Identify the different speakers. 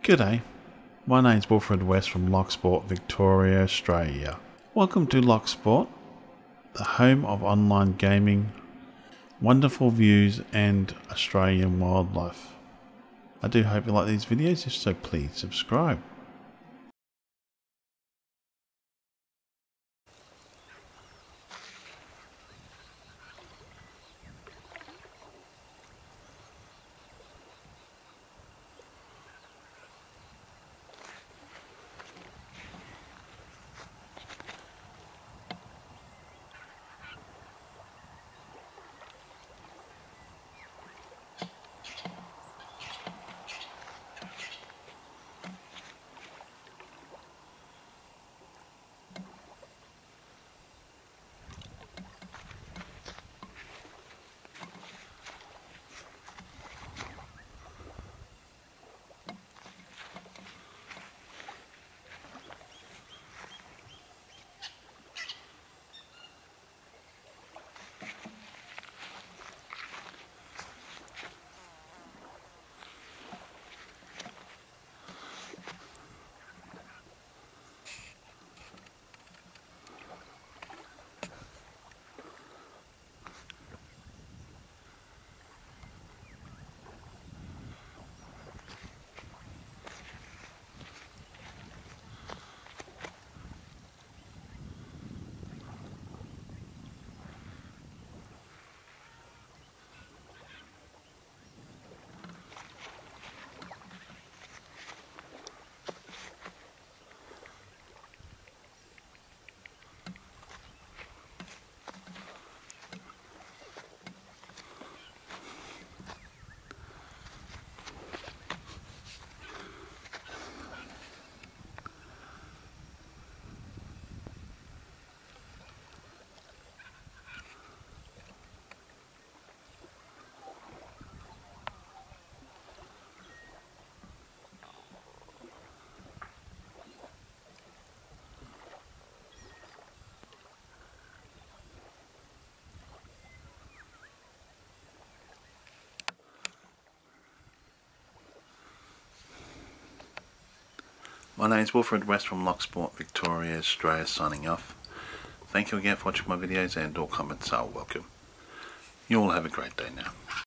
Speaker 1: G'day, my name's Wilfred West from Locksport, Victoria, Australia. Welcome to Locksport, the home of online gaming, wonderful views and Australian wildlife. I do hope you like these videos, if so please subscribe. My name is Wilfred West from Locksport, Victoria, Australia, signing off. Thank you again for watching my videos, and all comments are welcome. You all have a great day now.